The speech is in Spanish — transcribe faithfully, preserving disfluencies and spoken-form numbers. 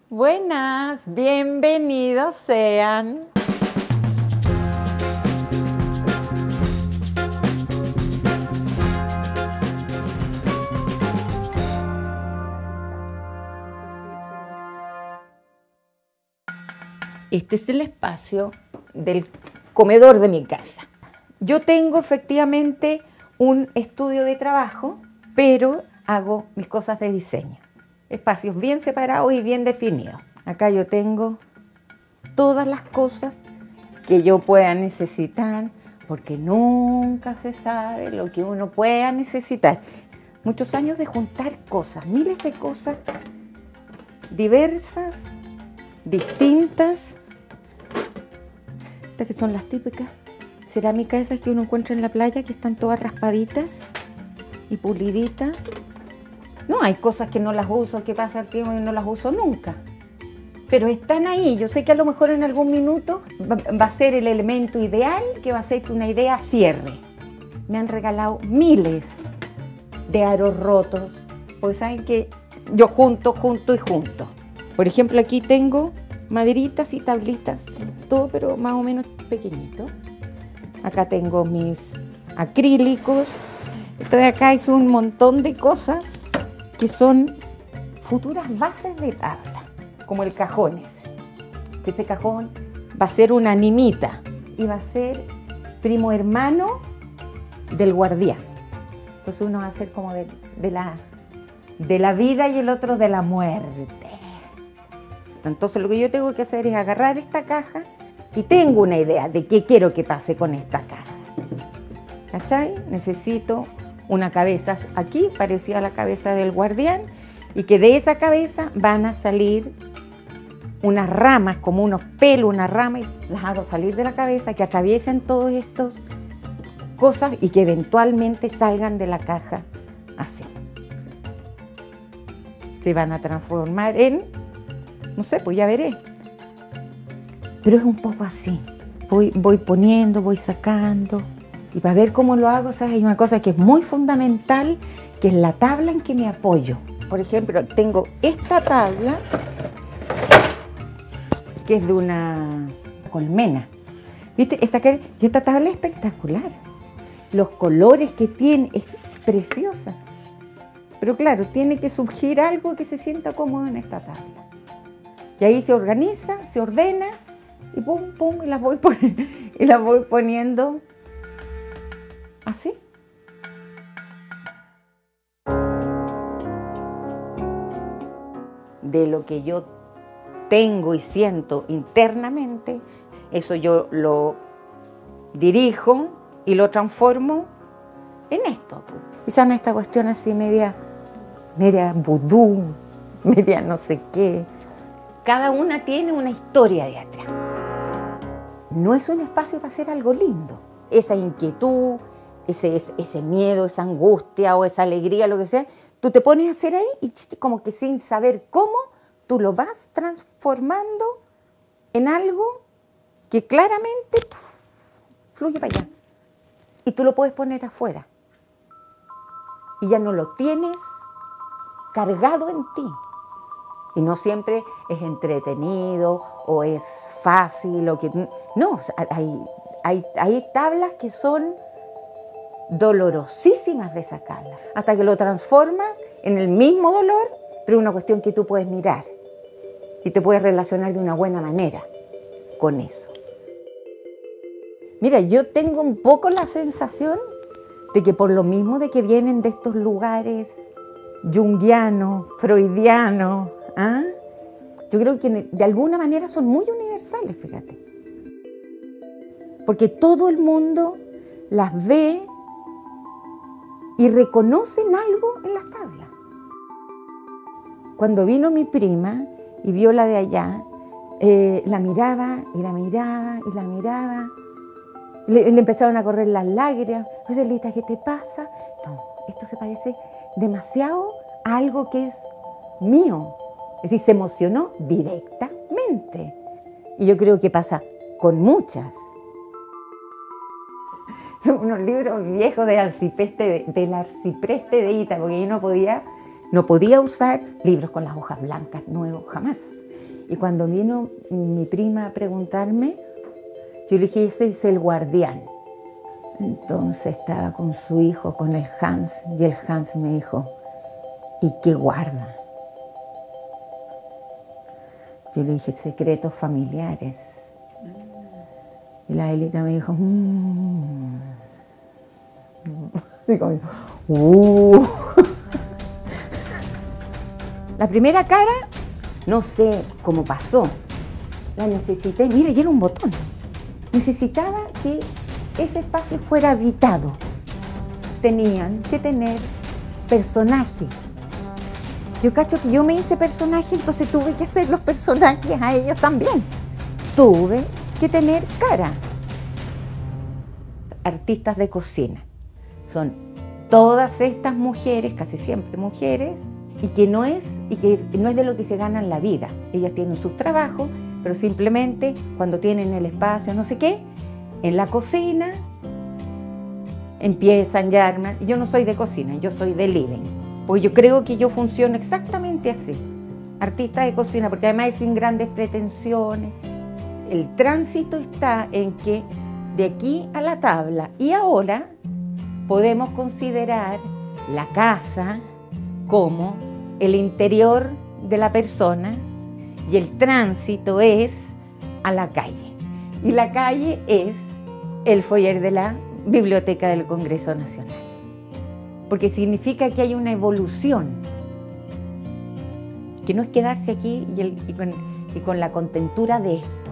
Buenas, bienvenidos sean. Este es el espacio del comedor de mi casa. Yo tengo efectivamente un estudio de trabajo, pero hago mis cosas de diseño. Espacios bien separados y bien definidos. Acá yo tengo todas las cosas que yo pueda necesitar, porque nunca se sabe lo que uno pueda necesitar. Muchos años de juntar cosas, miles de cosas diversas, distintas. Estas que son las típicas cerámicas esas que uno encuentra en la playa, que están todas raspaditas y puliditas. No, hay cosas que no las uso, que pasa el tiempo y no las uso nunca. Pero están ahí. Yo sé que a lo mejor en algún minuto va, va a ser el elemento ideal que va a hacer que una idea cierre. Me han regalado miles de aros rotos, porque saben que yo junto, junto y junto. Por ejemplo, aquí tengo maderitas y tablitas, todo pero más o menos pequeñito. Acá tengo mis acrílicos. Esto de acá es un montón de cosas que son futuras bases de tabla, como el cajón ese. Ese cajón va a ser una animita y va a ser primo hermano del guardián. Entonces uno va a ser como de, de, la, de la vida y el otro de la muerte. Entonces lo que yo tengo que hacer es agarrar esta caja y tengo una idea de qué quiero que pase con esta caja. ¿Cachai? Necesito una cabeza aquí, parecida a la cabeza del guardián, y que de esa cabeza van a salir unas ramas, como unos pelos, una rama, y las hago salir de la cabeza, que atraviesen todas estas cosas y que eventualmente salgan de la caja así. Se van a transformar en, no sé, pues ya veré. Pero es un poco así. Voy, voy poniendo, voy sacando. Y para ver cómo lo hago, ¿sabes? Hay una cosa que es muy fundamental, que es la tabla en que me apoyo. Por ejemplo, tengo esta tabla, que es de una colmena. ¿Viste? Esta, esta tabla es espectacular. Los colores que tiene, es preciosa. Pero claro, tiene que surgir algo que se sienta cómodo en esta tabla. Y ahí se organiza, se ordena, y pum, pum, y las voy, y las voy poniendo así. De lo que yo tengo y siento internamente, eso yo lo dirijo y lo transformo en esto. Quizá en esta cuestión así media, media vudú, media no sé qué. Cada una tiene una historia de atrás. No es un espacio para hacer algo lindo. Esa inquietud, ese, ese, ese miedo, esa angustia o esa alegría, lo que sea, tú te pones a hacer ahí y como que sin saber cómo, tú lo vas transformando en algo que claramente puf, fluye para allá. Y tú lo puedes poner afuera. Y ya no lo tienes cargado en ti. Y no siempre es entretenido o es fácil. O que, no, hay, hay, hay tablas que son dolorosísimas de sacarlas. Hasta que lo transformas en el mismo dolor, pero una cuestión que tú puedes mirar. Y te puedes relacionar de una buena manera con eso. Mira, yo tengo un poco la sensación de que por lo mismo de que vienen de estos lugares junguianos, freudianos, ¿ah? Yo creo que de alguna manera son muy universales, fíjate. Porque todo el mundo las ve y reconocen algo en las tablas. Cuando vino mi prima y vio la de allá, eh, la miraba y la miraba y la miraba. Le, le empezaron a correr las lágrimas. Joselita, ¿qué te pasa? No, esto se parece demasiado a algo que es mío. Es decir, se emocionó directamente. Y yo creo que pasa con muchas. Son unos libros viejos de arcipreste, del arcipreste de Ita, porque yo no podía, no podía usar libros con las hojas blancas nuevos, jamás. Y cuando vino mi prima a preguntarme, yo le dije, ese es el guardián. Entonces estaba con su hijo, con el Hans, y el Hans me dijo, ¿y qué guarda? Yo le dije, secretos familiares. Y la Elita me dijo, mmm. Digo, uh. La primera cara, no sé cómo pasó, la necesité, mire, y era un botón. Necesitaba que ese espacio fuera habitado. Tenían que tener personaje. Yo cacho que yo me hice personaje, entonces tuve que hacer los personajes a ellos también. Tuve que tener cara. Artistas de cocina. Son todas estas mujeres, casi siempre mujeres, y que no es, y que no es de lo que se ganan la vida. Ellas tienen sus trabajos, pero simplemente cuando tienen el espacio, no sé qué, en la cocina, empiezan ya a armar. Yo no soy de cocina, yo soy de living. Porque yo creo que yo funciono exactamente así. Artista de cocina, porque además es sin grandes pretensiones. El tránsito está en que de aquí a la tabla y ahora podemos considerar la casa como el interior de la persona y el tránsito es a la calle. Y la calle es el foyer de la Biblioteca del Congreso Nacional. Porque significa que hay una evolución, que no es quedarse aquí y, el, y, con, y con la contentura de